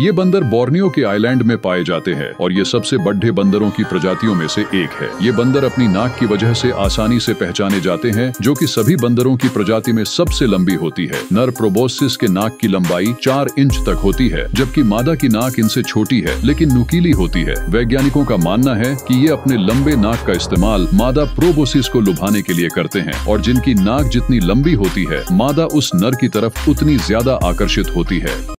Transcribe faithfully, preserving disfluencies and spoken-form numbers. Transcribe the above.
ये बंदर बोर्नियो के आइलैंड में पाए जाते हैं और ये सबसे बड़े बंदरों की प्रजातियों में से एक है। ये बंदर अपनी नाक की वजह से आसानी से पहचाने जाते हैं, जो कि सभी बंदरों की प्रजाति में सबसे लंबी होती है। नर प्रोबोसिस के नाक की लंबाई चार इंच तक होती है, जबकि मादा की नाक इनसे छोटी है लेकिन नुकीली होती है। वैज्ञानिकों का मानना है कि ये अपने लंबे नाक का इस्तेमाल मादा प्रोबोसिस को लुभाने के लिए करते हैं और जिनकी नाक जितनी लंबी होती है, मादा उस नर की तरफ उतनी ज्यादा आकर्षित होती है।